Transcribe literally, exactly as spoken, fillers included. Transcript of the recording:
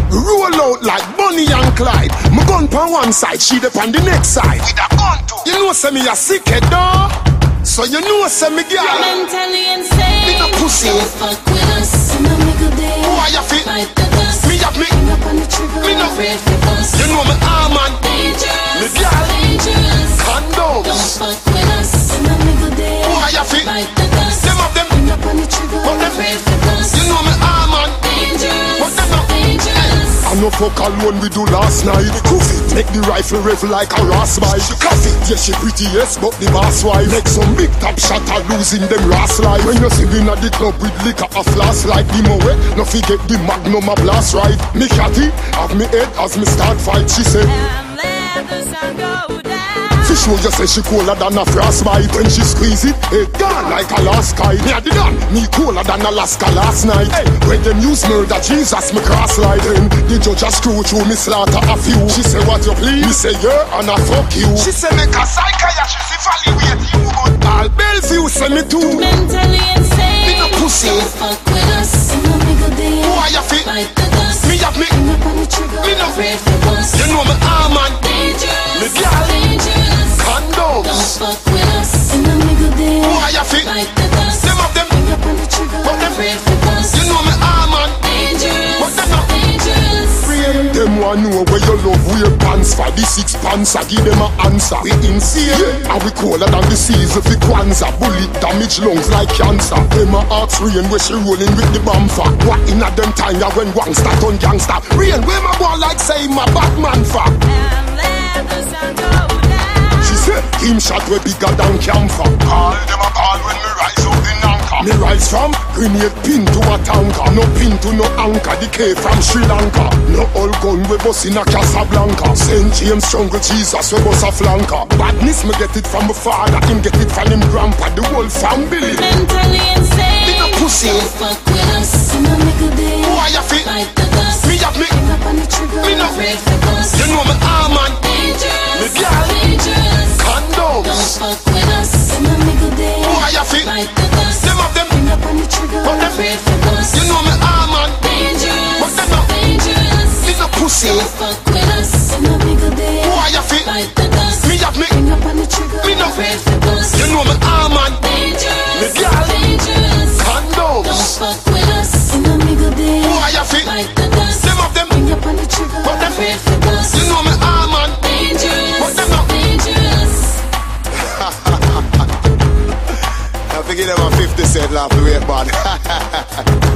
roll out like Bonnie and Clyde. My gun on one side, she dey on the next side. With a gun too. You know say me a sick head dog. So you know say me girl. You're mentally insane. Me no pussy. Don't fuck with us. And I'm a good day. Who are you fit? Fight the dust. Me up me. Hang up on the trigger. Me no afraid for us. You know me arm man. Dangerous. Me girl. Dangerous. Condoms. Don't fuck with us. And I'm a good day. Who are you fit? Fight the dust. Them of them. Hang up on the trigger. But them. afraid for us. You know me arm man. Dangerous. But them not. Dangerous. I know fuck alone we do last night. The coffee make the rifle revel like a rasp-bite. She coffee, yeah she pretty yes, but the boss wife make some big top shot a losing them last life. When you see me at the club with liquor a flash like the moe, no forget the magnum a blast right. Me catty, have me head as me start fight. She say, And let the sun go down. for sure you say she cooler than a frostbite. When she squeeze it, it gone like a last kite. Me a the gun, me cooler than Alaska last night. Hey, when them use murder, Jesus me cross like him. The judge a screw through me slaughter a few. She say what you please, me say yeah and I fuck you. She say make a psychiatrist evaluate you, but all Bellevue say me too. Mentally insane. Me no pussy. Don't fuck with us. And I'm a good day. Who are you fit? Fight the dust. Me up me. Hang up on the trigger. Me no. afraid for us. You know me arm man. Dangerous. Me girl. Dangerous. Don't Condoms. fuck with us. And I'm a good day. Who are you fit? Fight the dust. Them of them. Hang up on the trigger. But them. afraid for us. You know me arm man. Dangerous. But them not. Dangerous. Them want know where you love wear pants for. The six pants I give them a answer. We insane, yeah. And we colder than the seas of the Kwanzaa. Bullet damage lungs like cancer. Them a ask rain where she rolling with the bumper. What in a them time ya when gangsta turn gangsta. Rain where my boy like say my Batman for. And let the sun go down. She said him shot way bigger than camphor. Call them a call when me rise up in anchor. Me rise from grenade pin to a tanker. No pin to no anchor. The K from Sri Lanka. No old gun we bust in a Casablanca. Saint James jungle Jesus we bust a flanker. Badness me get it from my father. Him get it from him grandpa. The whole family. Mentally insane. Me no pussy. Don't fuck with us. And I'm a good day. Who are you fit? Fight the dust. Me up me. Hang up on the trigger. Me no. afraid for us. You know me arm man. Dangerous. Me girl. Dangerous. Don't Condoms. fuck with us. And I'm a good day. Who are you fit? Fight the dust. Them of them. Hang up on the trigger. But them. afraid for us. You know me arm man. Dangerous. But them not. Dangerous. Me no pussy. Don't fuck with us. And I'm a good day. Who are you fit? Fight the dust. Me up me. Hang up on the trigger. Me no. afraid for us. You know me arm man. Dangerous. Me girl. Dangerous. Don't Condoms. fuck with us. And I'm a good day. Who are you fit? Fight the dust. Them of them. Hang up on the trigger. But them. afraid for us. You know me arm man. Dangerous. But them not. Dangerous. I forget them a fifty cent laugh the way bad.